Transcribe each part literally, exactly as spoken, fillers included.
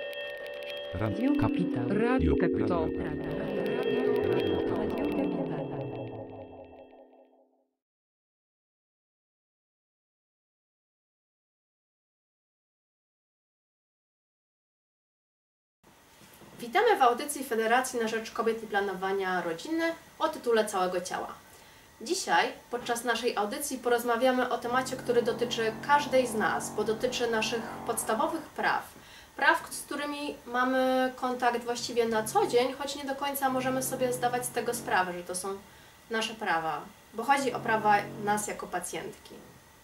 Radio Kapitał. Radio Kapitał. Witamy w audycji Federacji na Rzecz Kobiet i Planowania Rodziny o tytule Całego Ciała. Dzisiaj podczas naszej audycji porozmawiamy o temacie, który dotyczy każdej z nas, bo dotyczy naszych podstawowych praw. Praw, z którymi mamy kontakt właściwie na co dzień, choć nie do końca możemy sobie zdawać z tego sprawę, że to są nasze prawa, bo chodzi o prawa nas jako pacjentki.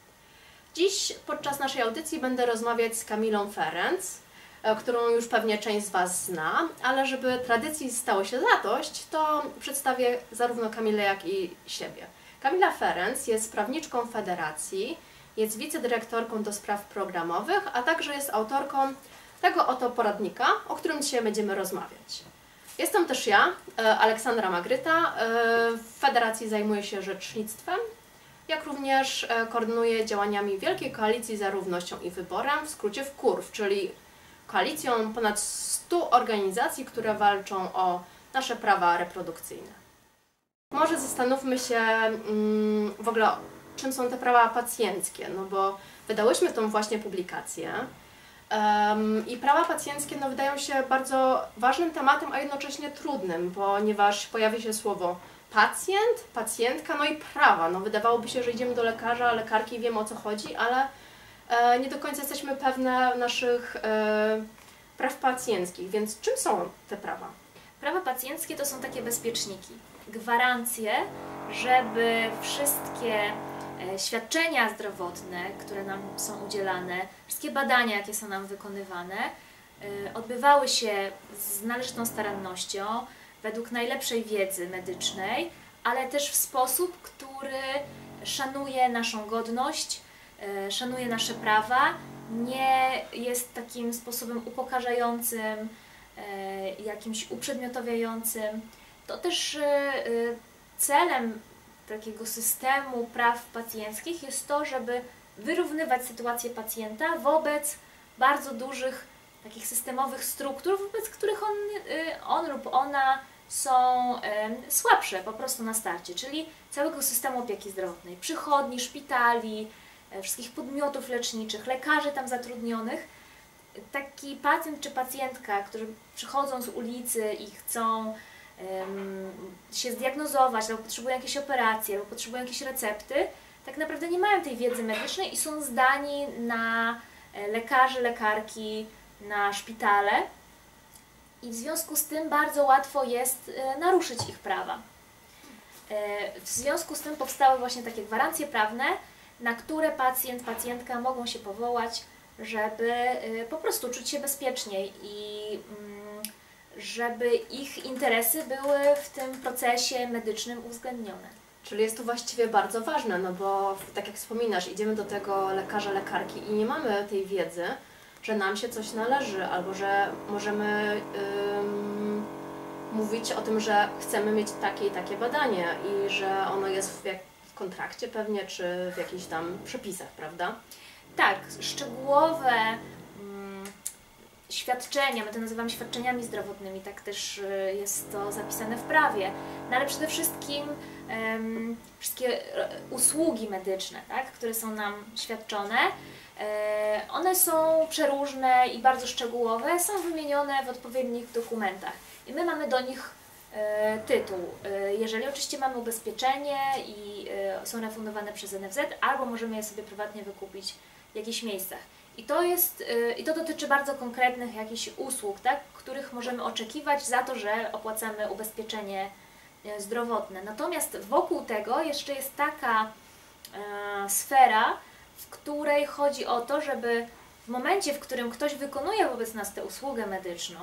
Dziś podczas naszej audycji będę rozmawiać z Kamilą Ferenc, którą już pewnie część z Was zna, ale żeby tradycji stało się zadość, to przedstawię zarówno Kamilę, jak i siebie. Kamila Ferenc jest prawniczką Federacji, jest wicedyrektorką do spraw programowych, a także jest autorką tego oto poradnika, o którym dzisiaj będziemy rozmawiać. Jestem też ja, Aleksandra Magryta. W Federacji zajmuję się rzecznictwem, jak również koordynuję działaniami Wielkiej Koalicji za Równością i Wyborem, w skrócie w KURW, czyli koalicją ponad stu organizacji, które walczą o nasze prawa reprodukcyjne. Może zastanówmy się mm, w ogóle, czym są te prawa pacjenckie, no bo wydałyśmy tą właśnie publikację um, i prawa pacjenckie no, wydają się bardzo ważnym tematem, a jednocześnie trudnym, ponieważ pojawi się słowo pacjent, pacjentka, no i prawa. No, wydawałoby się, że idziemy do lekarza, lekarki i wiemy, o co chodzi, ale nie do końca jesteśmy pewne naszych e, praw pacjenckich, więc czym są te prawa? Prawa pacjenckie to są takie bezpieczniki, gwarancje, żeby wszystkie e, świadczenia zdrowotne, które nam są udzielane, wszystkie badania, jakie są nam wykonywane, e, odbywały się z należytą starannością, według najlepszej wiedzy medycznej, ale też w sposób, który szanuje naszą godność, szanuje nasze prawa, nie jest takim sposobem upokarzającym, jakimś uprzedmiotawiającym. To też celem takiego systemu praw pacjenckich jest to, żeby wyrównywać sytuację pacjenta wobec bardzo dużych takich systemowych struktur, wobec których on, on lub ona są słabsze po prostu na starcie, czyli całego systemu opieki zdrowotnej, przychodni, szpitali, wszystkich podmiotów leczniczych, lekarzy tam zatrudnionych. Taki pacjent czy pacjentka, którzy przychodzą z ulicy i chcą um, się zdiagnozować, albo potrzebują jakiejś operacji, albo potrzebują jakieś recepty, tak naprawdę nie mają tej wiedzy medycznej i są zdani na lekarzy, lekarki, na szpitale i w związku z tym bardzo łatwo jest naruszyć ich prawa. W związku z tym powstały właśnie takie gwarancje prawne, na które pacjent, pacjentka mogą się powołać, żeby po prostu czuć się bezpieczniej i żeby ich interesy były w tym procesie medycznym uwzględnione. Czyli jest to właściwie bardzo ważne, no bo tak jak wspominasz, idziemy do tego lekarza, lekarki i nie mamy tej wiedzy, że nam się coś należy, albo że możemy ym, mówić o tym, że chcemy mieć takie i takie badanie i że ono jest w jak w kontrakcie pewnie, czy w jakichś tam przepisach, prawda? Tak, szczegółowe mm, świadczenia, my to nazywamy świadczeniami zdrowotnymi, tak też y, jest to zapisane w prawie, no ale przede wszystkim ym, wszystkie usługi medyczne, tak, które są nam świadczone, y, one są przeróżne i bardzo szczegółowe, są wymienione w odpowiednich dokumentach i my mamy do nich tytuł, jeżeli oczywiście mamy ubezpieczenie i są refundowane przez N F Z, albo możemy je sobie prywatnie wykupić w jakichś miejscach. I to jest, i to dotyczy bardzo konkretnych jakichś usług, tak, których możemy oczekiwać za to, że opłacamy ubezpieczenie zdrowotne. Natomiast wokół tego jeszcze jest taka e, sfera, w której chodzi o to, żeby w momencie, w którym ktoś wykonuje wobec nas tę usługę medyczną,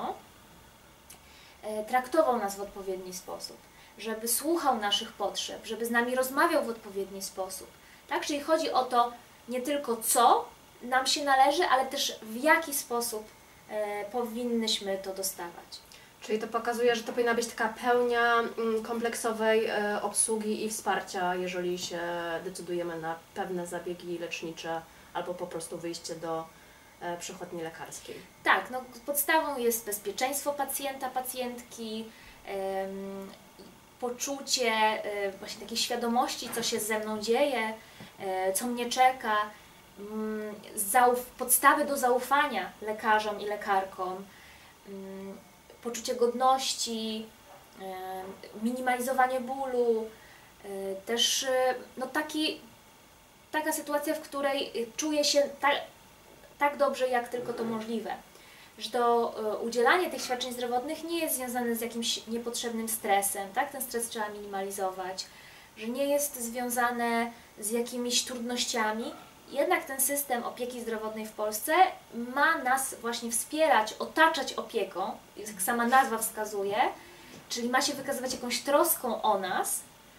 traktował nas w odpowiedni sposób, żeby słuchał naszych potrzeb, żeby z nami rozmawiał w odpowiedni sposób. Tak? Czyli chodzi o to nie tylko co nam się należy, ale też w jaki sposób e, powinnyśmy to dostawać. Czyli to pokazuje, że to powinna być taka pełnia kompleksowej e, obsługi i wsparcia, jeżeli się decydujemy na pewne zabiegi lecznicze albo po prostu wyjście do e, przychodni lekarskiej. Tak, no podstawą jest bezpieczeństwo pacjenta, pacjentki, em, poczucie e, właśnie takiej świadomości, co się ze mną dzieje, e, co mnie czeka, mm, zauf- podstawy do zaufania lekarzom i lekarkom, mm, poczucie godności, e, minimalizowanie bólu, e, też e, no taki, taka sytuacja, w której czuję się tak, tak dobrze, jak tylko to możliwe. Że to e, udzielanie tych świadczeń zdrowotnych nie jest związane z jakimś niepotrzebnym stresem, tak? Ten stres trzeba minimalizować, że nie jest związane z jakimiś trudnościami. Jednak ten system opieki zdrowotnej w Polsce ma nas właśnie wspierać, otaczać opieką, jak sama nazwa wskazuje, czyli ma się wykazywać jakąś troską o nas,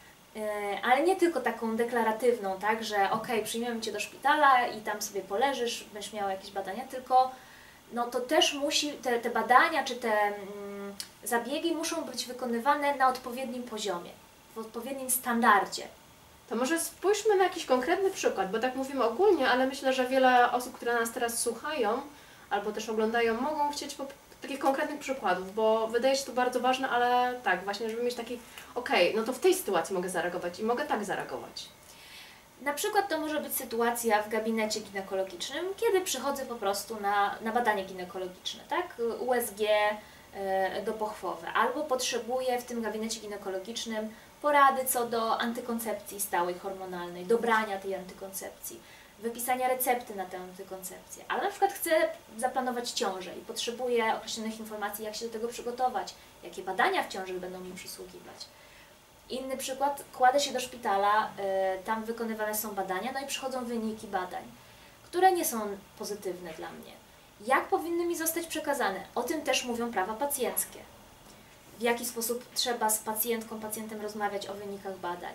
ale nie tylko taką deklaratywną, tak, że ok, przyjmiemy Cię do szpitala i tam sobie poleżysz, będziesz miała jakieś badania, tylko no to też musi, te, te badania czy te mm, zabiegi muszą być wykonywane na odpowiednim poziomie, w odpowiednim standardzie. To może spójrzmy na jakiś konkretny przykład, bo tak mówimy ogólnie, ale myślę, że wiele osób, które nas teraz słuchają albo też oglądają, mogą chcieć po takich konkretnych przykładów, bo wydaje się to bardzo ważne, ale tak, właśnie, żeby mieć taki, okej, okay, no to w tej sytuacji mogę zareagować i mogę tak zareagować. Na przykład to może być sytuacja w gabinecie ginekologicznym, kiedy przychodzę po prostu na, na badanie ginekologiczne, tak? U S G y, dopochwowe, albo potrzebuję w tym gabinecie ginekologicznym porady co do antykoncepcji stałej hormonalnej, dobrania tej antykoncepcji, wypisania recepty na tę antykoncepcję, ale na przykład chcę zaplanować ciążę i potrzebuję określonych informacji, jak się do tego przygotować, jakie badania w ciąży będą mi przysługiwać. Inny przykład, kładę się do szpitala, y, tam wykonywane są badania, no i przychodzą wyniki badań, które nie są pozytywne dla mnie. Jak powinny mi zostać przekazane? O tym też mówią prawa pacjenckie. W jaki sposób trzeba z pacjentką, pacjentem rozmawiać o wynikach badań.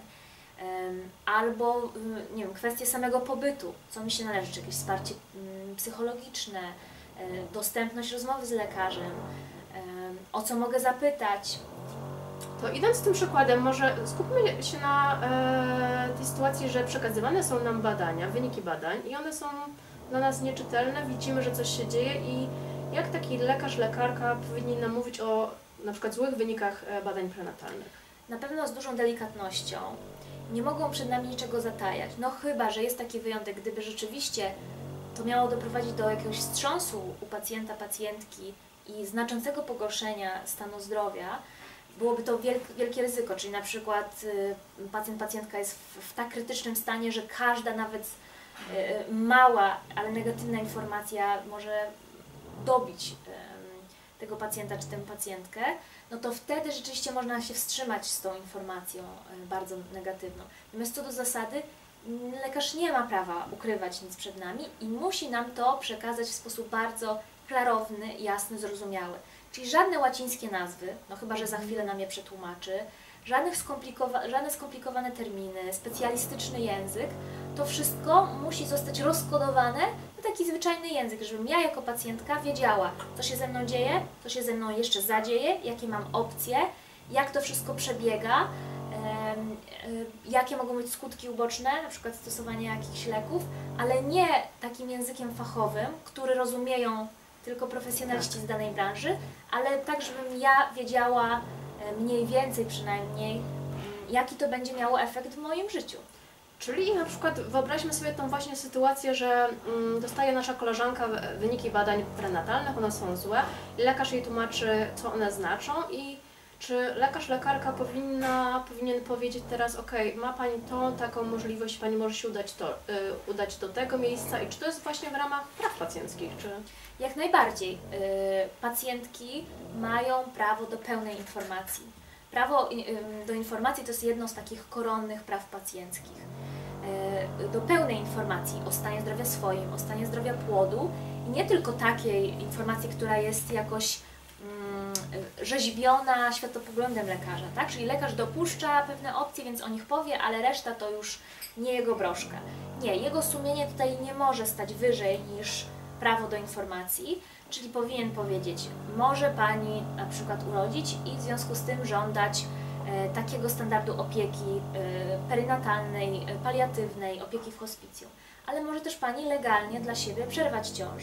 Albo, nie wiem, kwestie samego pobytu, co mi się należy, czy jakieś wsparcie psychologiczne, dostępność rozmowy z lekarzem, o co mogę zapytać. To idąc tym przykładem, może skupmy się na e, tej sytuacji, że przekazywane są nam badania, wyniki badań i one są dla nas nieczytelne, widzimy, że coś się dzieje i jak taki lekarz, lekarka powinni nam mówić o na przykład złych wynikach badań prenatalnych? Na pewno z dużą delikatnością. Nie mogą przed nami niczego zatajać. No chyba, że jest taki wyjątek, gdyby rzeczywiście to miało doprowadzić do jakiegoś wstrząsu u pacjenta, pacjentki i znaczącego pogorszenia stanu zdrowia, byłoby to wielkie, wielkie ryzyko, czyli na przykład y, pacjent, pacjentka jest w, w tak krytycznym stanie, że każda nawet y, mała, ale negatywna informacja może dobić y, tego pacjenta czy tę pacjentkę, no to wtedy rzeczywiście można się wstrzymać z tą informacją y, bardzo negatywną. Natomiast co do zasady, lekarz nie ma prawa ukrywać nic przed nami i musi nam to przekazać w sposób bardzo klarowny, jasny, zrozumiały. Czyli żadne łacińskie nazwy, no chyba że za chwilę nam je przetłumaczy, żadnych skomplikowa żadne skomplikowane terminy, specjalistyczny język, to wszystko musi zostać rozkodowane na taki zwyczajny język, żebym ja jako pacjentka wiedziała, co się ze mną dzieje, co się ze mną jeszcze zadzieje, jakie mam opcje, jak to wszystko przebiega, jakie mogą być skutki uboczne, na przykład stosowanie jakichś leków, ale nie takim językiem fachowym, który rozumieją tylko profesjonaliści z danej branży, ale tak, żebym ja wiedziała mniej więcej przynajmniej, jaki to będzie miało efekt w moim życiu. Czyli na przykład wyobraźmy sobie tą właśnie sytuację, że mm, dostaje nasza koleżanka wyniki badań prenatalnych, one są złe i lekarz jej tłumaczy, co one znaczą i czy lekarz, lekarka powinna, powinien powiedzieć teraz, ok, ma Pani tą, taką możliwość, Pani może się udać, to, y, udać do tego miejsca i czy to jest właśnie w ramach praw pacjenckich? Czy... Jak najbardziej. Y, pacjentki mają prawo do pełnej informacji. Prawo y, do informacji to jest jedno z takich koronnych praw pacjenckich. Y, do pełnej informacji o stanie zdrowia swoim, o stanie zdrowia płodu i nie tylko takiej informacji, która jest jakoś rzeźbiona światopoglądem lekarza, tak? Czyli lekarz dopuszcza pewne opcje, więc o nich powie, ale reszta to już nie jego broszka. Nie, jego sumienie tutaj nie może stać wyżej niż prawo do informacji, czyli powinien powiedzieć, może Pani na przykład urodzić i w związku z tym żądać e, takiego standardu opieki e, perynatalnej, e, paliatywnej, opieki w hospicjum. Ale może też Pani legalnie dla siebie przerwać ciążę.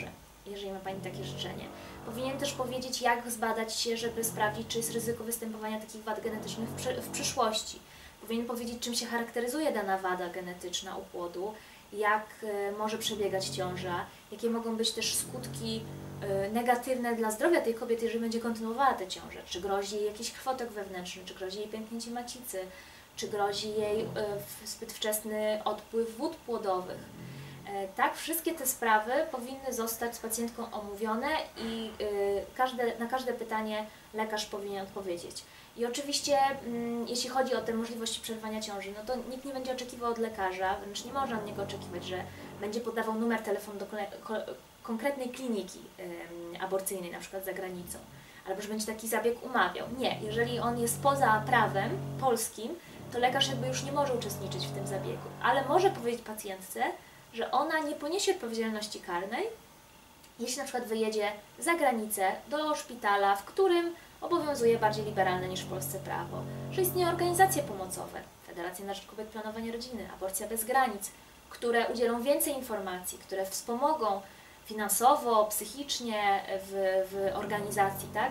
jeżeli ma Pani takie życzenie. Powinien też powiedzieć, jak zbadać się, żeby sprawdzić, czy jest ryzyko występowania takich wad genetycznych w, przy, w przyszłości. Powinien powiedzieć, czym się charakteryzuje dana wada genetyczna u płodu, jak y, może przebiegać ciąża, jakie mogą być też skutki y, negatywne dla zdrowia tej kobiety, jeżeli będzie kontynuowała tę ciążę. Czy grozi jej jakiś krwotok wewnętrzny, czy grozi jej pęknięcie macicy, czy grozi jej y, zbyt wczesny odpływ wód płodowych. Y, tak, wszystkie te sprawy powinny zostać z pacjentką omówione i y, każde, na każde pytanie lekarz powinien odpowiedzieć. I oczywiście, mm, jeśli chodzi o te możliwości przerwania ciąży, no to nikt nie będzie oczekiwał od lekarza, wręcz nie można od niego oczekiwać, że będzie podawał numer telefonu do konkretnej kliniki ym, aborcyjnej, na przykład za granicą, albo że będzie taki zabieg umawiał. Nie, jeżeli on jest poza prawem polskim, to lekarz jakby już nie może uczestniczyć w tym zabiegu, ale może powiedzieć pacjentce, że ona nie poniesie odpowiedzialności karnej, jeśli na przykład wyjedzie za granicę do szpitala, w którym obowiązuje bardziej liberalne niż w Polsce prawo, że istnieją organizacje pomocowe, Federacja na rzecz Kobiet Planowania Rodziny, Aborcja Bez Granic, które udzielą więcej informacji, które wspomogą finansowo, psychicznie w, w organizacji, tak,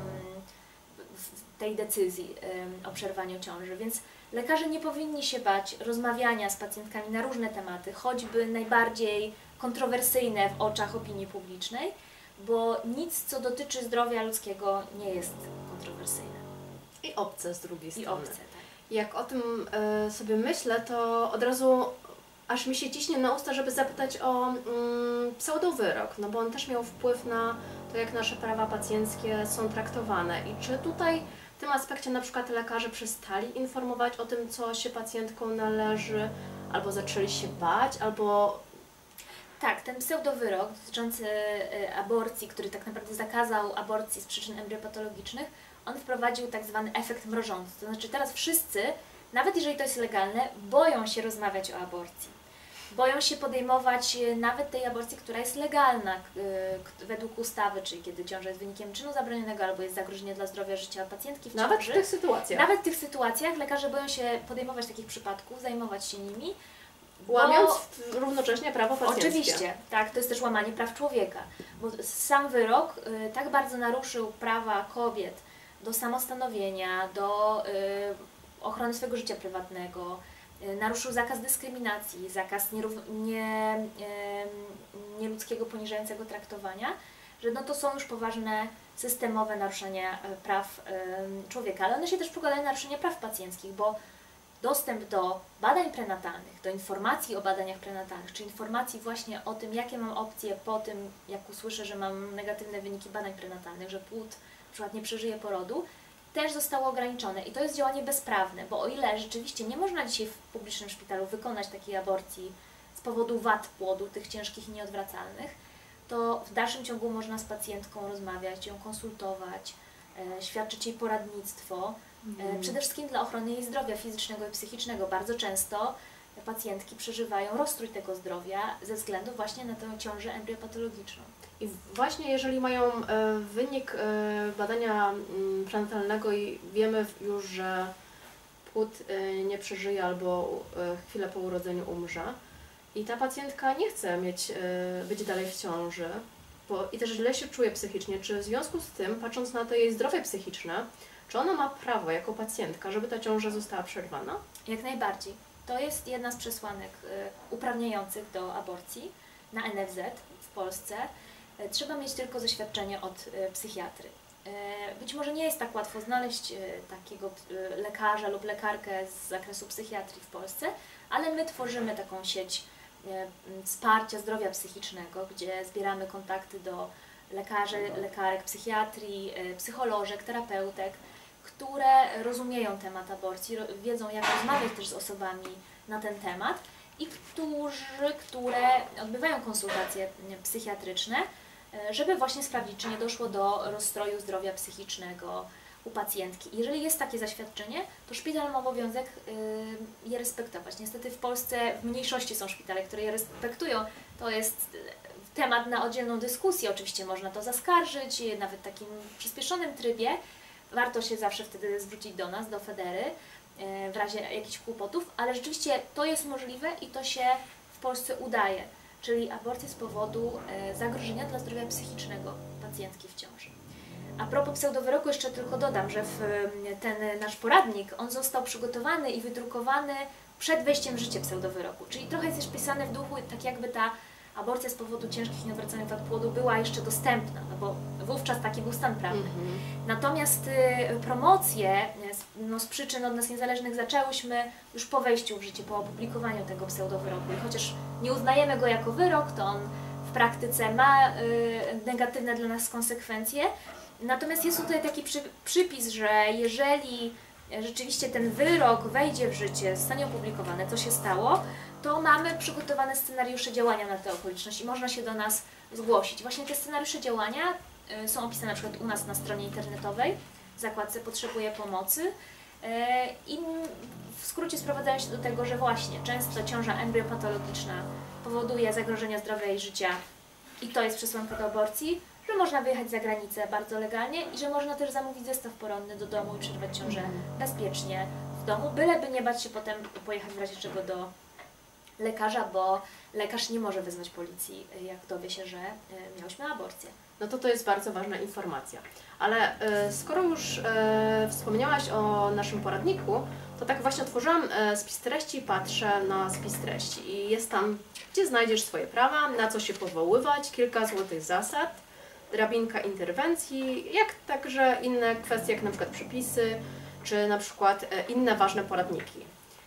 w tej decyzji o przerwaniu ciąży. Więc lekarze nie powinni się bać rozmawiania z pacjentkami na różne tematy, choćby najbardziej kontrowersyjne w oczach opinii publicznej, bo nic, co dotyczy zdrowia ludzkiego, nie jest kontrowersyjne. I obce z drugiej strony. I obce, tak. Jak o tym y, sobie myślę, to od razu aż mi się ciśnie na usta, żeby zapytać o mm, pseudowyrok, no bo on też miał wpływ na to, jak nasze prawa pacjenckie są traktowane. I czy tutaj w tym aspekcie na przykład lekarze przestali informować o tym, co się pacjentkom należy, albo zaczęli się bać, albo... Tak, ten pseudowyrok dotyczący aborcji, który tak naprawdę zakazał aborcji z przyczyn embriopatologicznych, on wprowadził tak zwany efekt mrożący. To znaczy teraz wszyscy, nawet jeżeli to jest legalne, boją się rozmawiać o aborcji. Boją się podejmować nawet tej aborcji, która jest legalna według ustawy, czyli kiedy ciąża jest wynikiem czynu zabronionego albo jest zagrożenie dla zdrowia życia pacjentki w ciąży. Nawet w tych sytuacjach. Nawet w tych sytuacjach lekarze boją się podejmować takich przypadków, zajmować się nimi. Łamiąc bo... równocześnie prawo pacjenckie. Oczywiście, tak, to jest też łamanie praw człowieka, bo sam wyrok y, tak bardzo naruszył prawa kobiet do samostanowienia, do y, ochrony swojego życia prywatnego, y, naruszył zakaz dyskryminacji, zakaz nierów, nie, y, nieludzkiego, poniżającego traktowania, że no to są już poważne systemowe naruszenia y, praw y, człowieka, ale one się też przekładają na naruszenie praw pacjenckich, bo dostęp do badań prenatalnych, do informacji o badaniach prenatalnych, czy informacji właśnie o tym, jakie mam opcje po tym, jak usłyszę, że mam negatywne wyniki badań prenatalnych, że płód na przykład nie przeżyje porodu, też zostało ograniczone. I to jest działanie bezprawne, bo o ile rzeczywiście nie można dzisiaj w publicznym szpitalu wykonać takiej aborcji z powodu wad płodu, tych ciężkich i nieodwracalnych, to w dalszym ciągu można z pacjentką rozmawiać, ją konsultować, e, świadczyć jej poradnictwo, Mhm. Przede wszystkim dla ochrony jej zdrowia fizycznego i psychicznego. Bardzo często pacjentki przeżywają rozstrój tego zdrowia ze względu właśnie na tę ciążę embriopatologiczną. I właśnie jeżeli mają e, wynik e, badania m, prenatalnego i wiemy już, że płód e, nie przeżyje albo e, chwilę po urodzeniu umrze i ta pacjentka nie chce mieć, e, być dalej w ciąży bo, i też źle się czuje psychicznie, czy w związku z tym, patrząc na to jej zdrowie psychiczne, czy ona ma prawo jako pacjentka, żeby ta ciąża została przerwana? Jak najbardziej. To jest jedna z przesłanek y, uprawniających do aborcji na N F Z w Polsce. Y, trzeba mieć tylko zaświadczenie od y, psychiatry. Y, być może nie jest tak łatwo znaleźć y, takiego y, lekarza lub lekarkę z zakresu psychiatrii w Polsce, ale my tworzymy taką sieć y, y, wsparcia zdrowia psychicznego, gdzie zbieramy kontakty do lekarzy, lekarek psychiatrii, y, psycholożek, terapeutek, które rozumieją temat aborcji, wiedzą jak rozmawiać też z osobami na ten temat i którzy, które odbywają konsultacje psychiatryczne, żeby właśnie sprawdzić, czy nie doszło do rozstroju zdrowia psychicznego u pacjentki. Jeżeli jest takie zaświadczenie, to szpital ma obowiązek je respektować. Niestety w Polsce w mniejszości są szpitale, które je respektują. To jest temat na oddzielną dyskusję. Oczywiście można to zaskarżyć, nawet w takim przyspieszonym trybie. Warto się zawsze wtedy zwrócić do nas, do Federy, w razie jakichś kłopotów, ale rzeczywiście to jest możliwe i to się w Polsce udaje. czyli aborcję z powodu e, zagrożenia dla zdrowia psychicznego pacjentki w ciąży. A propos pseudowyroku jeszcze tylko dodam, że w ten nasz poradnik, on został przygotowany i wydrukowany przed wejściem w życie pseudowyroku, czyli trochę jest też pisane w duchu, tak jakby ta aborcja z powodu ciężkich i nieodwracalnych wad płodu była jeszcze dostępna, no bo wówczas taki był stan prawny. Mm-hmm. Natomiast y, promocje no, z przyczyn od nas niezależnych zaczęłyśmy już po wejściu w życie, po opublikowaniu tego pseudowyroku. I chociaż nie uznajemy go jako wyrok, to on w praktyce ma y, negatywne dla nas konsekwencje. Natomiast jest tutaj taki przy, przypis, że jeżeli rzeczywiście ten wyrok wejdzie w życie, zostanie opublikowany, co się stało, to mamy przygotowane scenariusze działania na te okoliczności i można się do nas zgłosić. Właśnie te scenariusze działania y, są opisane na przykład u nas na stronie internetowej, w zakładce Potrzebuję pomocy y, i w skrócie sprowadzają się do tego, że właśnie często ciąża embriopatologiczna powoduje zagrożenia zdrowia i życia i to jest przesłanka do aborcji, że można wyjechać za granicę bardzo legalnie i że można też zamówić zestaw poronny do domu i przerwać ciążę bezpiecznie w domu, byleby nie bać się potem pojechać w razie czego do lekarza, bo lekarz nie może wezwać policji, jak dowie się, że miałyśmy aborcję. No to to jest bardzo ważna informacja. Ale e, skoro już e, wspomniałaś o naszym poradniku, to tak właśnie otworzyłam e, spis treści i patrzę na spis treści. I jest tam, gdzie znajdziesz swoje prawa, na co się powoływać, kilka złotych zasad, drabinka interwencji, jak także inne kwestie, jak na przykład przepisy, czy na przykład e, inne ważne poradniki.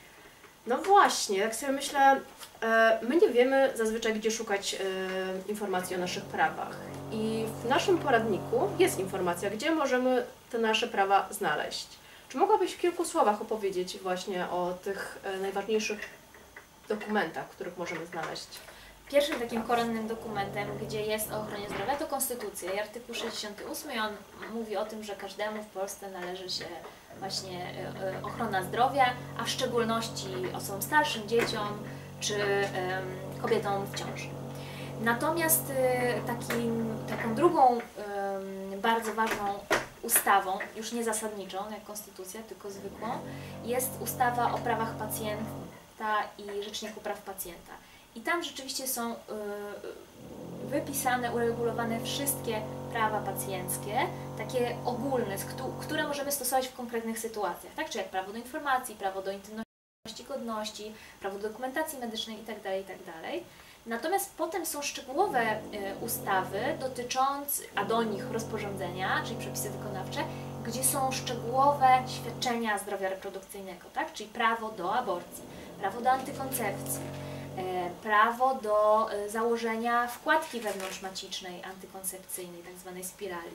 No właśnie, tak sobie myślę, e, my nie wiemy zazwyczaj, gdzie szukać e, informacji o naszych prawach. I w naszym poradniku jest informacja, gdzie możemy te nasze prawa znaleźć. Czy mogłabyś w kilku słowach opowiedzieć właśnie o tych e, najważniejszych dokumentach, których możemy znaleźć? Pierwszym takim koronnym dokumentem, gdzie jest o ochronie zdrowia, to Konstytucja i artykuł sześćdziesiąty ósmy. On mówi o tym, że każdemu w Polsce należy się właśnie ochrona zdrowia, a w szczególności osobom starszym, dzieciom czy kobietom w ciąży. Natomiast takim, taką drugą bardzo ważną ustawą, już nie zasadniczą jak Konstytucja, tylko zwykłą, jest ustawa o prawach pacjenta i Rzeczniku Praw Pacjenta. I tam rzeczywiście są y, wypisane, uregulowane wszystkie prawa pacjenckie, takie ogólne, które możemy stosować w konkretnych sytuacjach, tak? Czy jak prawo do informacji, prawo do intymności, godności, prawo do dokumentacji medycznej itd., itd. Natomiast potem są szczegółowe y, ustawy dotyczące, a do nich rozporządzenia, czyli przepisy wykonawcze, gdzie są szczegółowe świadczenia zdrowia reprodukcyjnego, tak? Czyli prawo do aborcji, prawo do antykoncepcji, prawo do założenia wkładki wewnątrzmacicznej antykoncepcyjnej, tak zwanej spirali.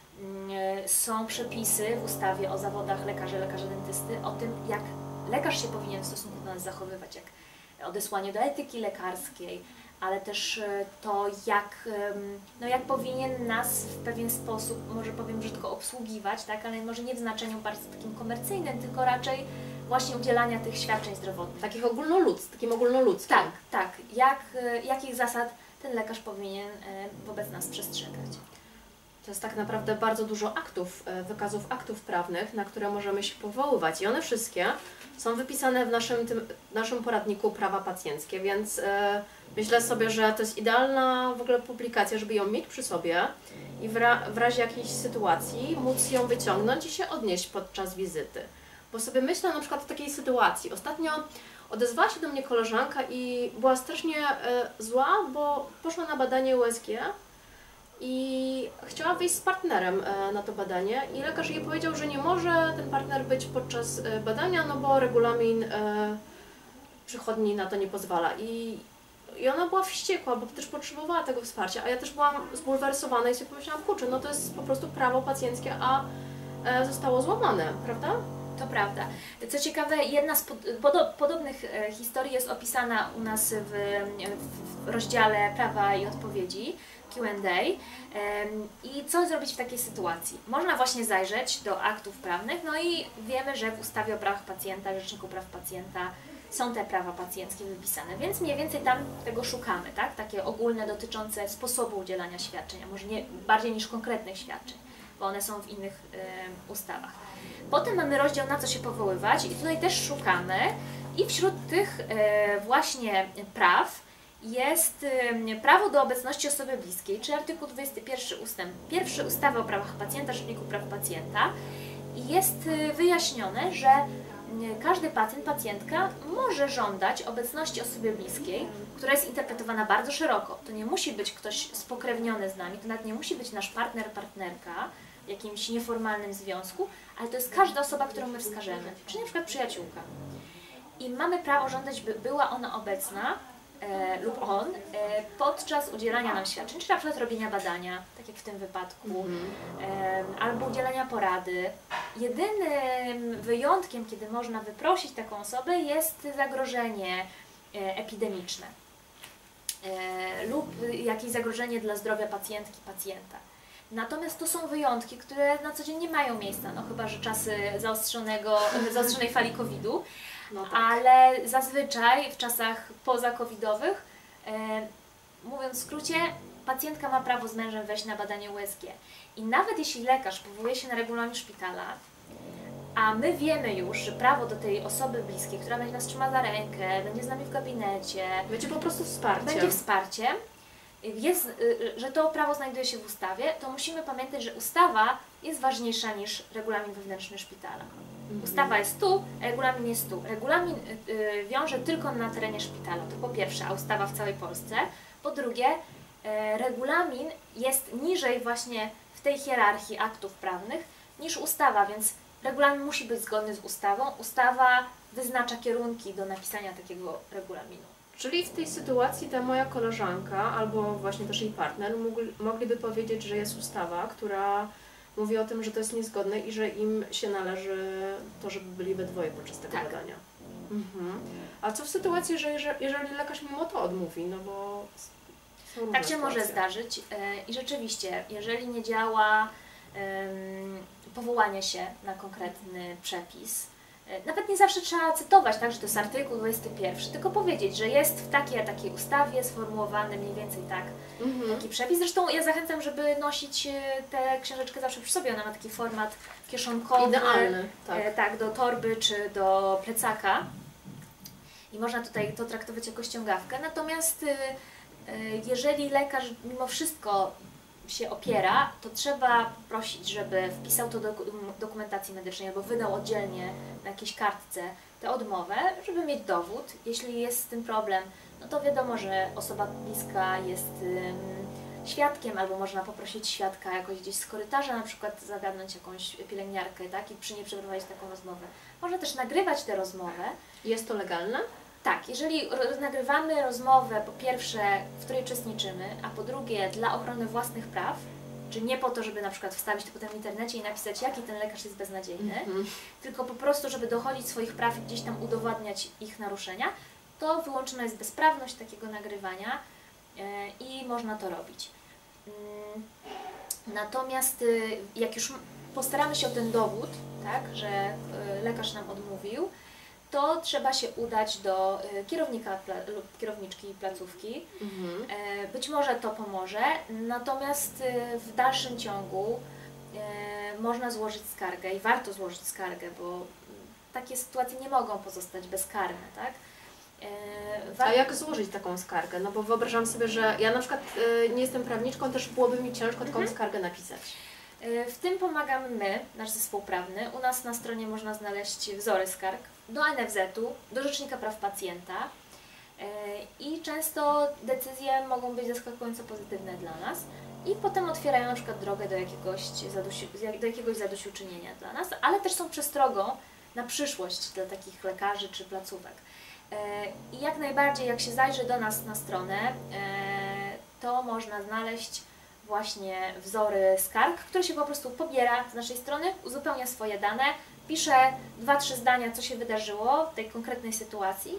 Są przepisy w ustawie o zawodach lekarza, lekarza dentysty o tym, jak lekarz się powinien w stosunku do nas zachowywać, jak odesłanie do etyki lekarskiej, ale też to, jak, no jak powinien nas w pewien sposób, może powiem brzydko, obsługiwać, tak? Ale może nie w znaczeniu bardzo takim komercyjnym, tylko raczej właśnie udzielania tych świadczeń zdrowotnych. Takich ogólnoludzkich, takim ogólnoludzkim. Tak, tak. Jak, jakich zasad ten lekarz powinien wobec nas przestrzegać. To jest tak naprawdę bardzo dużo aktów, wykazów aktów prawnych, na które możemy się powoływać i one wszystkie są wypisane w naszym, tym, naszym poradniku Prawa Pacjenckie, więc e, myślę sobie, że to jest idealna w ogóle publikacja, żeby ją mieć przy sobie i w, ra, w razie jakiejś sytuacji móc ją wyciągnąć i się odnieść podczas wizyty. Bo sobie myślę na przykład o takiej sytuacji. Ostatnio odezwała się do mnie koleżanka i była strasznie e, zła, bo poszła na badanie U S G i chciała wyjść z partnerem e, na to badanie i lekarz jej powiedział, że nie może ten partner być podczas e, badania, no bo regulamin e, przychodni na to nie pozwala. I, I ona była wściekła, bo też potrzebowała tego wsparcia, a ja też byłam zbulwersowana i sobie pomyślałam, kurczę, no to jest po prostu prawo pacjenckie, a e, zostało złamane, prawda? To prawda. Co ciekawe, jedna z pod, podobnych e, historii jest opisana u nas w, w rozdziale Prawa i Odpowiedzi, Q and A. E, I co zrobić w takiej sytuacji? Można właśnie zajrzeć do aktów prawnych, no i wiemy, że w ustawie o prawach pacjenta, Rzeczniku Praw Pacjenta są te prawa pacjenckie wypisane, więc mniej więcej tam tego szukamy, tak? Takie ogólne dotyczące sposobu udzielania świadczeń, a może nie bardziej niż konkretnych świadczeń, bo one są w innych e, ustawach. Potem mamy rozdział, na co się powoływać i tutaj też szukamy i wśród tych e, właśnie praw jest prawo do obecności osoby bliskiej, czyli artykuł dwudziesty pierwszy ustęp pierwszy ustawy o prawach pacjenta, Rzeczniku Praw Pacjenta. I jest wyjaśnione, że każdy pacjent, pacjentka może żądać obecności osoby bliskiej, która jest interpretowana bardzo szeroko. To nie musi być ktoś spokrewniony z nami, to nawet nie musi być nasz partner, partnerka w jakimś nieformalnym związku, ale to jest każda osoba, którą my wskażemy, czyli na przykład przyjaciółka. I mamy prawo żądać, by była ona obecna e, lub on e, podczas udzielania nam świadczeń, czy na przykład robienia badania, tak jak w tym wypadku, e, albo udzielania porady. Jedynym wyjątkiem, kiedy można wyprosić taką osobę, jest zagrożenie e, epidemiczne e, lub jakieś zagrożenie dla zdrowia pacjentki, pacjenta. Natomiast to są wyjątki, które na co dzień nie mają miejsca, no chyba że czasy zaostrzonego, zaostrzonej fali kowida. No tak. Ale zazwyczaj w czasach pozakowidowych, e, mówiąc w skrócie, pacjentka ma prawo z mężem wejść na badanie U S G. I nawet jeśli lekarz powołuje się na regulamin szpitala, a my wiemy już, że prawo do tej osoby bliskiej, która będzie nas trzyma za rękę, będzie z nami w gabinecie, będzie po prostu wsparciem. Będzie wsparciem, jest, że to prawo znajduje się w ustawie, to musimy pamiętać, że ustawa jest ważniejsza niż regulamin wewnętrzny szpitala. Ustawa jest tu, regulamin jest tu. Regulamin y, wiąże tylko na terenie szpitala, to po pierwsze, a ustawa w całej Polsce. Po drugie, y, regulamin jest niżej właśnie w tej hierarchii aktów prawnych niż ustawa, więc regulamin musi być zgodny z ustawą. Ustawa wyznacza kierunki do napisania takiego regulaminu. Czyli w tej sytuacji ta moja koleżanka albo właśnie też jej partner mógł, mogliby powiedzieć, że jest ustawa, która mówi o tym, że to jest niezgodne i że im się należy to, żeby byli we dwoje podczas tego tak. badania. Mhm. A co w sytuacji, że jeżeli, jeżeli lekarz mimo to odmówi, no bo są różne tak się sytuacje. może zdarzyć yy, i rzeczywiście, jeżeli nie działa yy, powołanie się na konkretny przepis, yy, nawet nie zawsze trzeba cytować, tak, że to jest artykuł dwudziesty pierwszy, tylko powiedzieć, że jest w takiej, takiej ustawie sformułowany mniej więcej tak, Mhm. taki przepis. Zresztą ja zachęcam, żeby nosić tę książeczkę zawsze przy sobie. Ona ma taki format kieszonkowy. Idealny, tak. E, tak, do torby czy do plecaka. I można tutaj to traktować jako ściągawkę. Natomiast e, jeżeli lekarz mimo wszystko się opiera, to trzeba poprosić, żeby wpisał to do dokumentacji medycznej albo wydał oddzielnie na jakiejś kartce tę odmowę, żeby mieć dowód. Jeśli jest z tym problem, no to wiadomo, że osoba bliska jest um, świadkiem, albo można poprosić świadka jakoś gdzieś z korytarza, na przykład zagadnąć jakąś pielęgniarkę, tak, i przy niej przeprowadzić taką rozmowę. Można też nagrywać tę rozmowę. Jest to legalne? Tak, jeżeli nagrywamy rozmowę, po pierwsze, w której uczestniczymy, a po drugie, dla ochrony własnych praw, czy nie po to, żeby na przykład wstawić to potem w internecie i napisać, jaki ten lekarz jest beznadziejny, mm-hmm. tylko po prostu, żeby dochodzić swoich praw i gdzieś tam udowadniać ich naruszenia, to wyłączona jest bezprawność takiego nagrywania yy, i można to robić. Yy, natomiast yy, jak już postaramy się o ten dowód, tak, że yy, lekarz nam odmówił, to trzeba się udać do y, kierownika lub kierowniczki placówki. Mhm. E, być może to pomoże, natomiast y, w dalszym ciągu y, można złożyć skargę i warto złożyć skargę, bo takie sytuacje nie mogą pozostać bezkarne, tak? E, A jak złożyć taką skargę? No bo wyobrażam sobie, że ja na przykład y, nie jestem prawniczką, też byłoby mi ciężko taką mhm. skargę napisać. W tym pomagamy my, nasz zespół prawny. U nas na stronie można znaleźć wzory skarg do N F Z-u, do Rzecznika Praw Pacjenta i często decyzje mogą być zaskakująco pozytywne dla nas i potem otwierają na przykład drogę do jakiegoś, zadosi, do jakiegoś zadośćuczynienia dla nas, ale też są przestrogą na przyszłość dla takich lekarzy czy placówek. I jak najbardziej, jak się zajrzy do nas na stronę, to można znaleźć właśnie wzory skarg, które się po prostu pobiera z naszej strony, uzupełnia swoje dane, pisze dwa, trzy zdania, co się wydarzyło w tej konkretnej sytuacji.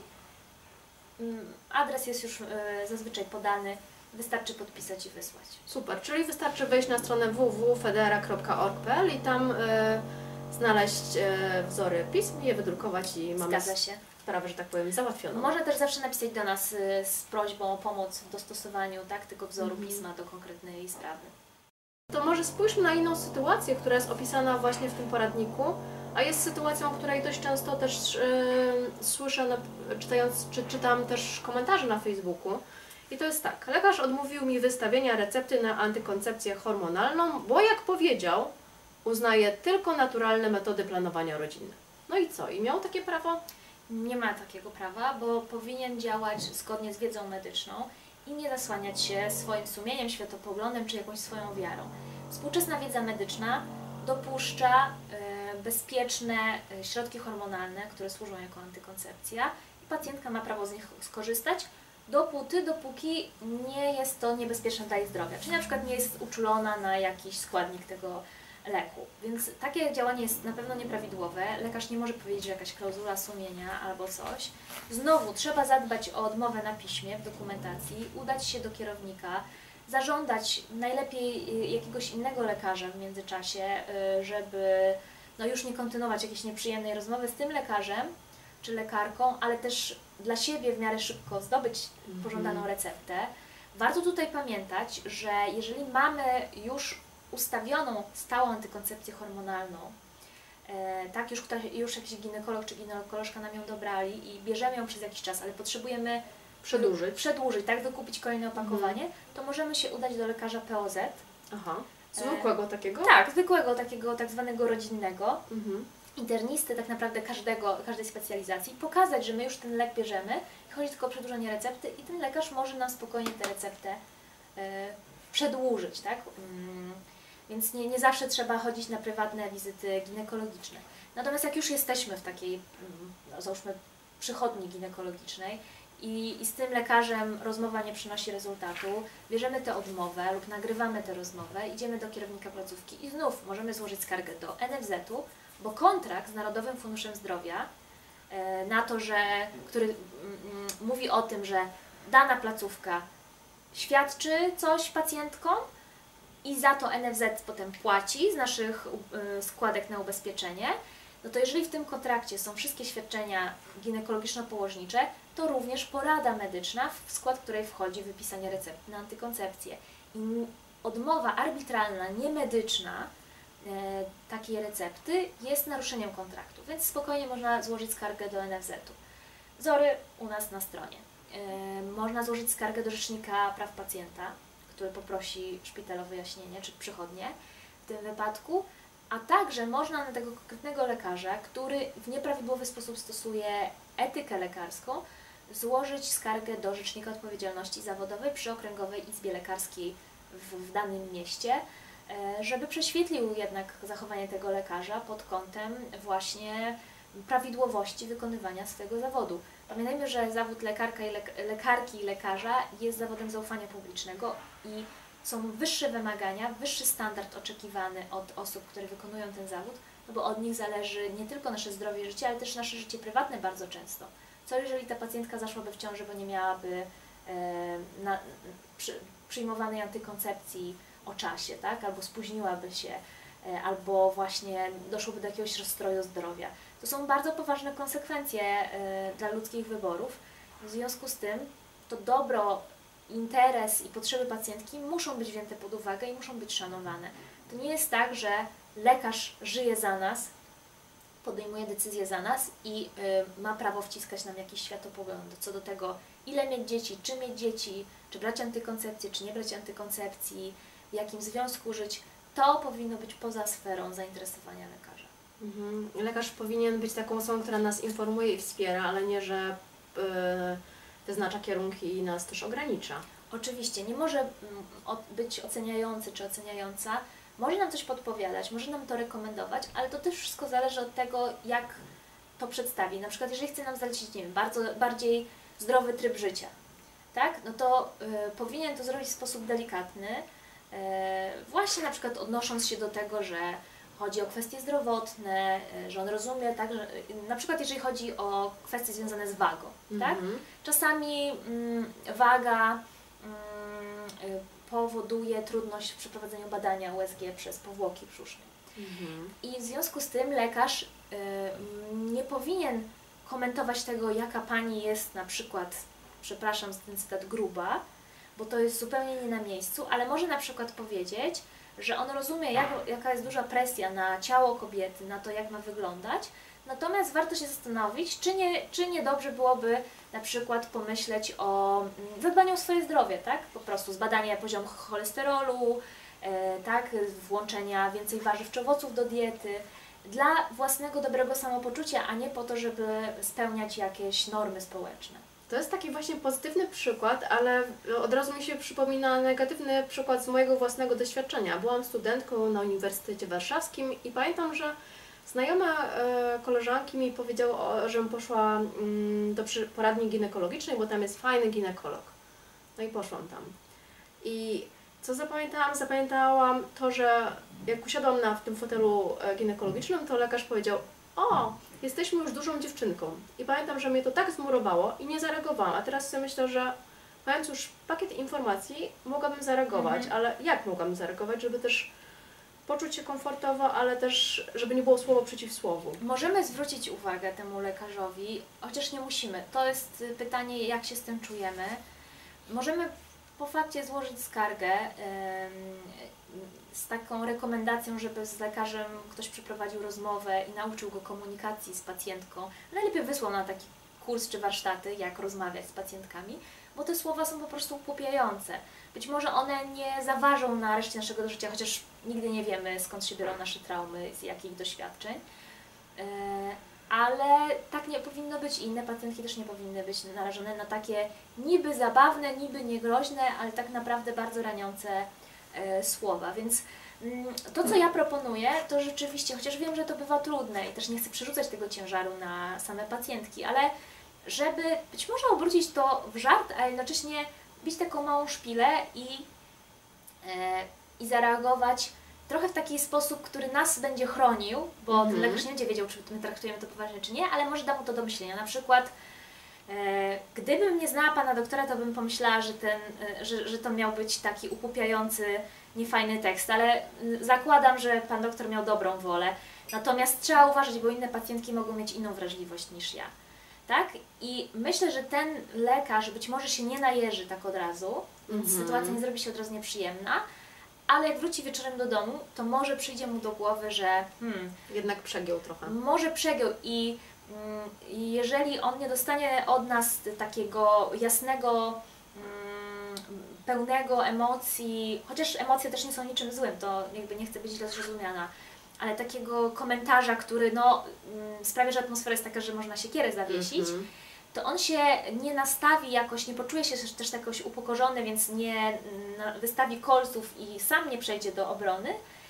Adres jest już zazwyczaj podany, wystarczy podpisać i wysłać. Super, czyli wystarczy wejść na stronę w w w kropka federa kropka org kropka p l i tam y, znaleźć y, wzory pism, je wydrukować i mamy Zgadza się. sprawę, że tak powiem, załatwioną. Można też zawsze napisać do nas y, z prośbą o pomoc w dostosowaniu tak, tego wzoru mm-hmm. pisma do konkretnej sprawy. To może spójrzmy na inną sytuację, która jest opisana właśnie w tym poradniku, a jest sytuacją, o której dość często też yy, słyszę, no, czytając, czy czytam też komentarze na Facebooku I to jest tak, lekarz odmówił mi wystawienia recepty na antykoncepcję hormonalną, bo jak powiedział, uznaje tylko naturalne metody planowania rodziny. No i co? I miał takie prawo? Nie ma takiego prawa, bo powinien działać zgodnie z wiedzą medyczną i nie zasłaniać się swoim sumieniem, światopoglądem czy jakąś swoją wiarą. Współczesna wiedza medyczna dopuszcza y, bezpieczne y, środki hormonalne, które służą jako antykoncepcja i pacjentka ma prawo z nich skorzystać dopóty, dopóki nie jest to niebezpieczne dla jej zdrowia, czyli na przykład nie jest uczulona na jakiś składnik tego leku. Więc takie działanie jest na pewno nieprawidłowe. Lekarz nie może powiedzieć, że jakaś klauzula sumienia albo coś. Znowu trzeba zadbać o odmowę na piśmie w dokumentacji, udać się do kierownika, zażądać najlepiej jakiegoś innego lekarza w międzyczasie, żeby no już nie kontynuować jakiejś nieprzyjemnej rozmowy z tym lekarzem czy lekarką, ale też dla siebie w miarę szybko zdobyć pożądaną receptę. Warto tutaj pamiętać, że jeżeli mamy już ustawioną stałą antykoncepcję hormonalną, e, tak, już, ktoś, już jakiś ginekolog czy ginekolożka nam ją dobrali i bierzemy ją przez jakiś czas, ale potrzebujemy Przedłużyć. przedłużyć, tak, wykupić kolejne opakowanie, mhm. to możemy się udać do lekarza P O Z. Aha, zwykłego e, takiego? Tak, zwykłego, takiego tak zwanego rodzinnego. Mhm. Internisty tak naprawdę każdego, każdej specjalizacji, pokazać, że my już ten lek bierzemy i chodzi tylko o przedłużenie recepty i ten lekarz może nam spokojnie tę receptę e, przedłużyć, tak? Mm, więc nie, nie zawsze trzeba chodzić na prywatne wizyty ginekologiczne. Natomiast jak już jesteśmy w takiej, no, załóżmy, przychodni ginekologicznej i, i z tym lekarzem rozmowa nie przynosi rezultatu, bierzemy tę odmowę lub nagrywamy tę rozmowę, idziemy do kierownika placówki i znów możemy złożyć skargę do N F Z u, bo kontrakt z Narodowym Funduszem Zdrowia e, na to, że, który mm, mówi o tym, że dana placówka świadczy coś pacjentkom i za to N F Z potem płaci z naszych y, składek na ubezpieczenie, no to jeżeli w tym kontrakcie są wszystkie świadczenia ginekologiczno-położnicze, to również porada medyczna, w skład której wchodzi wypisanie recepty na antykoncepcję. I odmowa arbitralna, niemedyczna y, takiej recepty jest naruszeniem kontraktu, więc spokojnie można złożyć skargę do N F Z u. Wzory u nas na stronie. Y, można złożyć skargę do Rzecznika Praw Pacjenta, który poprosi szpital o wyjaśnienie, czy przychodnie w tym wypadku, a także można na tego konkretnego lekarza, który w nieprawidłowy sposób stosuje etykę lekarską, złożyć skargę do Rzecznika Odpowiedzialności Zawodowej przy Okręgowej Izbie Lekarskiej w, w danym mieście, żeby prześwietlił jednak zachowanie tego lekarza pod kątem właśnie prawidłowości wykonywania swojego zawodu. Pamiętajmy, że zawód lekarka i lek lekarki i lekarza jest zawodem zaufania publicznego i są wyższe wymagania, wyższy standard oczekiwany od osób, które wykonują ten zawód, no bo od nich zależy nie tylko nasze zdrowie i życie, ale też nasze życie prywatne bardzo często. Co jeżeli ta pacjentka zaszłaby w ciąży, bo nie miałaby e, na, przy, przyjmowanej antykoncepcji o czasie, tak? Albo spóźniłaby się, e, albo właśnie doszłoby do jakiegoś rozstroju zdrowia. To są bardzo poważne konsekwencje e, dla ludzkich wyborów. W związku z tym to dobro, interes i potrzeby pacjentki muszą być wzięte pod uwagę i muszą być szanowane. To nie jest tak, że lekarz żyje za nas, podejmuje decyzje za nas i y, ma prawo wciskać nam jakiś światopogląd co do tego, ile mieć dzieci, czy mieć dzieci, czy brać antykoncepcję, czy nie brać antykoncepcji, w jakim związku żyć. To powinno być poza sferą zainteresowania lekarza. Mhm. Lekarz powinien być taką osobą, która nas informuje i wspiera, ale nie, że yy, wyznacza kierunki i nas też ogranicza. Oczywiście, nie może być oceniający czy oceniająca, może nam coś podpowiadać, może nam to rekomendować, ale to też wszystko zależy od tego, jak to przedstawi. Na przykład, jeżeli chce nam zalecić, nie wiem, bardzo, bardziej zdrowy tryb życia, tak? No to y, powinien to zrobić w sposób delikatny, y, właśnie na przykład odnosząc się do tego, że chodzi o kwestie zdrowotne, y, że on rozumie, tak, że, y, na przykład jeżeli chodzi o kwestie związane z wagą, mm-hmm. tak? Czasami y, waga y, powoduje trudność w przeprowadzeniu badania U S G przez powłoki brzuszne. Mhm. I w związku z tym lekarz y, nie powinien komentować tego, jaka pani jest na przykład, przepraszam za ten cytat, gruba, bo to jest zupełnie nie na miejscu, ale może na przykład powiedzieć, że on rozumie, jak, jaka jest duża presja na ciało kobiety, na to, jak ma wyglądać, Natomiast warto się zastanowić, czy nie, czy nie dobrze byłoby na przykład pomyśleć o mm, zadbaniu o swoje zdrowie, tak? Po prostu zbadanie poziomu cholesterolu, e, tak? Włączenia więcej warzyw czy owoców do diety, dla własnego dobrego samopoczucia, a nie po to, żeby spełniać jakieś normy społeczne. To jest taki właśnie pozytywny przykład, ale od razu mi się przypomina negatywny przykład z mojego własnego doświadczenia. Byłam studentką na Uniwersytecie Warszawskim i pamiętam, że znajoma e, koleżanki mi powiedziała, żebym poszła mm, do przy- poradni ginekologicznej, bo tam jest fajny ginekolog. No i poszłam tam. I co zapamiętałam? Zapamiętałam to, że jak usiadłam na, w tym fotelu e, ginekologicznym, to lekarz powiedział: o, jesteśmy już dużą dziewczynką. I pamiętam, że mnie to tak zmurowało i nie zareagowałam. A teraz sobie myślę, że mając już pakiet informacji, mogłabym zareagować, Mhm. ale jak mogłabym zareagować, żeby też poczuć się komfortowo, ale też, żeby nie było słowo przeciw słowu. Możemy zwrócić uwagę temu lekarzowi, chociaż nie musimy. To jest y, pytanie, jak się z tym czujemy. Możemy po fakcie złożyć skargę ym, z taką rekomendacją, żeby z lekarzem ktoś przeprowadził rozmowę i nauczył go komunikacji z pacjentką. Najlepiej wysłał na taki kurs czy warsztaty, jak rozmawiać z pacjentkami, bo te słowa są po prostu upłupiające. Być może one nie zaważą na reszcie naszego życia, chociaż nigdy nie wiemy, skąd się biorą nasze traumy, z jakich doświadczeń. E, Ale tak nie powinno być i inne pacjentki też nie powinny być narażone na takie niby zabawne, niby niegroźne, ale tak naprawdę bardzo raniące e, słowa. Więc mm, to, co ja proponuję, to rzeczywiście, chociaż wiem, że to bywa trudne i też nie chcę przerzucać tego ciężaru na same pacjentki, ale żeby być może obrócić to w żart, a jednocześnie bić taką małą szpilę i, e, i zareagować trochę w taki sposób, który nas będzie chronił, bo Mhm. ten lekarz nie będzie wiedział, czy my traktujemy to poważnie, czy nie, ale może da mu to do myślenia. Na przykład, e, gdybym nie znała pana doktora, to bym pomyślała, że, ten, e, że, że to miał być taki upłupiający, niefajny tekst, ale y, zakładam, że pan doktor miał dobrą wolę. Natomiast trzeba uważać, bo inne pacjentki mogą mieć inną wrażliwość niż ja. Tak? I myślę, że ten lekarz być może się nie najeży tak od razu, więc Mhm. sytuacja nie zrobi się od razu nieprzyjemna, ale jak wróci wieczorem do domu, to może przyjdzie mu do głowy, że hmm, Jednak przegiął trochę. może przegiął i mm, i jeżeli on nie dostanie od nas takiego jasnego, mm, pełnego emocji, chociaż emocje też nie są niczym złym, to jakby nie chcę być źle zrozumiana, ale takiego komentarza, który no, mm, sprawia, że atmosfera jest taka, że można siekierę zawiesić, Mhm. to on się nie nastawi jakoś, nie poczuje się też, też jakoś upokorzony, więc nie mm, wystawi kolców i sam nie przejdzie do obrony,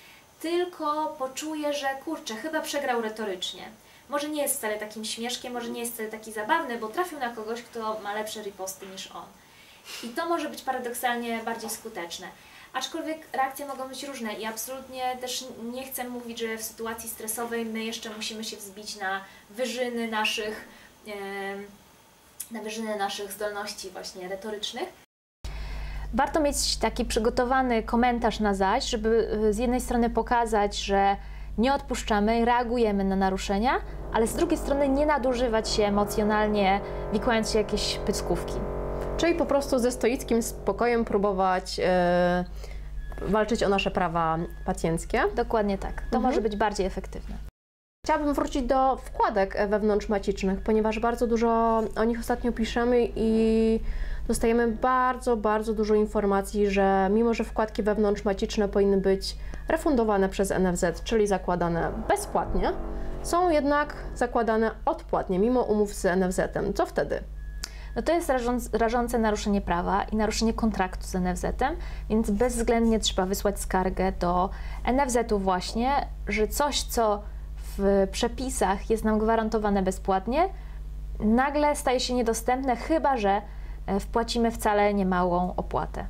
tylko poczuje, że kurczę, chyba przegrał retorycznie. Może nie jest wcale takim śmieszkiem, może nie jest wcale taki zabawny, bo trafił na kogoś, kto ma lepsze riposty niż on. I to może być paradoksalnie bardziej skuteczne. Aczkolwiek reakcje mogą być różne i absolutnie też nie chcę mówić, że w sytuacji stresowej my jeszcze musimy się wzbić na wyżyny naszych, em, na wyżyny naszych zdolności właśnie retorycznych. Warto mieć taki przygotowany komentarz na zaś, żeby z jednej strony pokazać, że nie odpuszczamy, reagujemy na naruszenia, ale z drugiej strony nie nadużywać się emocjonalnie, wikłając się jakieś pyskówki. Czyli po prostu ze stoickim spokojem próbować e, walczyć o nasze prawa pacjenckie. Dokładnie tak. To Mhm. może być bardziej efektywne. Chciałabym wrócić do wkładek wewnątrzmacicznych, ponieważ bardzo dużo o nich ostatnio piszemy i dostajemy bardzo, bardzo dużo informacji, że mimo, że wkładki wewnątrzmaciczne powinny być refundowane przez N F Z, czyli zakładane bezpłatnie, są jednak zakładane odpłatnie, mimo umów z N F Z-em. Co wtedy? No to jest rażące, rażące naruszenie prawa i naruszenie kontraktu z N F Z-em, więc bezwzględnie trzeba wysłać skargę do N F Z-u właśnie, że coś, co w przepisach jest nam gwarantowane bezpłatnie, nagle staje się niedostępne, chyba że e, wpłacimy wcale niemałą opłatę.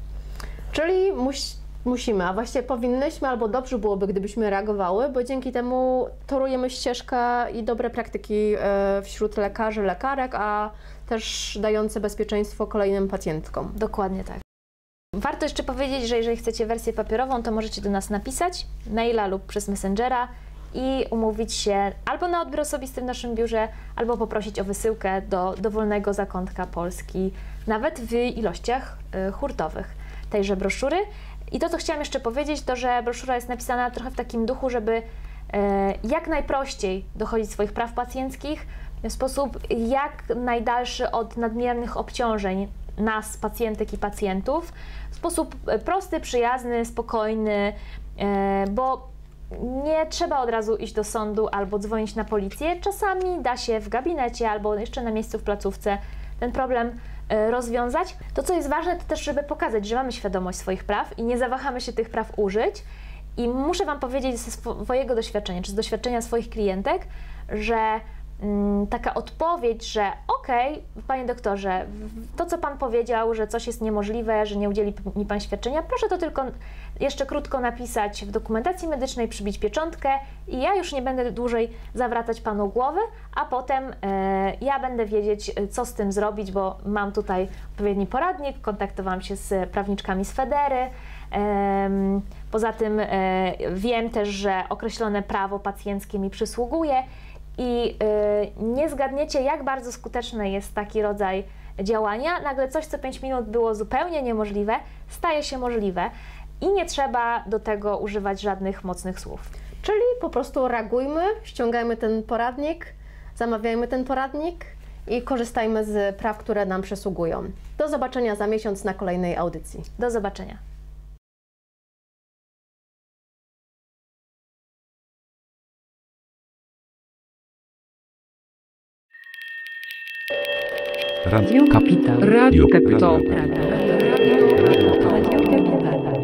Czyli muś, musimy, a właściwie powinnyśmy, albo dobrze byłoby, gdybyśmy reagowały, bo dzięki temu torujemy ścieżkę i dobre praktyki e, wśród lekarzy, lekarek, a też dające bezpieczeństwo kolejnym pacjentkom. Dokładnie tak. Warto jeszcze powiedzieć, że jeżeli chcecie wersję papierową, to możecie do nas napisać, maila lub przez Messengera i umówić się albo na odbiór osobisty w naszym biurze, albo poprosić o wysyłkę do dowolnego zakątka Polski, nawet w ilościach y, hurtowych tejże broszury. I to, co chciałam jeszcze powiedzieć, to, że broszura jest napisana trochę w takim duchu, żeby jak najprościej dochodzić swoich praw pacjenckich w sposób jak najdalszy od nadmiernych obciążeń nas, pacjentek i pacjentów, w sposób prosty, przyjazny, spokojny, bo nie trzeba od razu iść do sądu albo dzwonić na policję. Czasami da się w gabinecie albo jeszcze na miejscu w placówce ten problem rozwiązać. To, co jest ważne, to też, żeby pokazać, że mamy świadomość swoich praw i nie zawahamy się tych praw użyć. I muszę Wam powiedzieć ze swojego doświadczenia, czy z doświadczenia swoich klientek, że mm, taka odpowiedź, że okej, okay, Panie doktorze, to co Pan powiedział, że coś jest niemożliwe, że nie udzieli mi Pan świadczenia, proszę to tylko jeszcze krótko napisać w dokumentacji medycznej, przybić pieczątkę i ja już nie będę dłużej zawracać Panu głowy, a potem e, ja będę wiedzieć, co z tym zrobić, bo mam tutaj odpowiedni poradnik, kontaktowałam się z prawniczkami z Federy. Poza tym wiem też, że określone prawo pacjenckie mi przysługuje i nie zgadniecie, jak bardzo skuteczny jest taki rodzaj działania. Nagle coś, co pięć minut było zupełnie niemożliwe, staje się możliwe i nie trzeba do tego używać żadnych mocnych słów. Czyli po prostu reagujmy, ściągajmy ten poradnik, zamawiajmy ten poradnik i korzystajmy z praw, które nam przysługują. Do zobaczenia za miesiąc na kolejnej audycji. Do zobaczenia. Radio Kapitał. Radio Kapitał. Radio Kapitał.